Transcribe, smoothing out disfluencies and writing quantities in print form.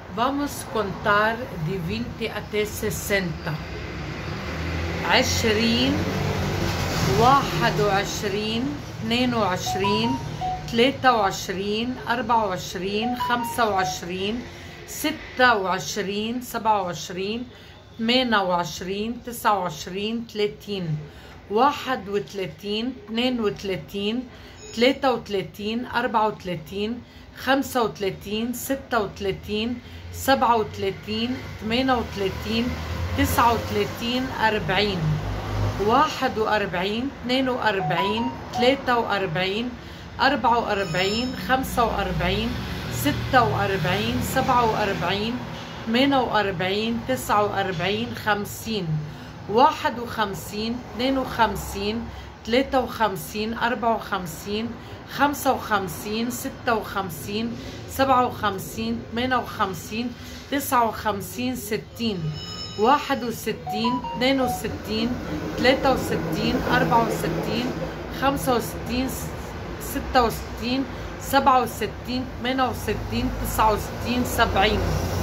Vamos contar di 20 até 60. 20 21 22 23 24 25 26 27 28 29 30 31 32 33 34 35 36 37 38 39 40 41 42 43 44 45 46 47 48 49 50 51 52 53 54 55 56 57 58 59 60 61 62 63 64 65 66 67 68 69 70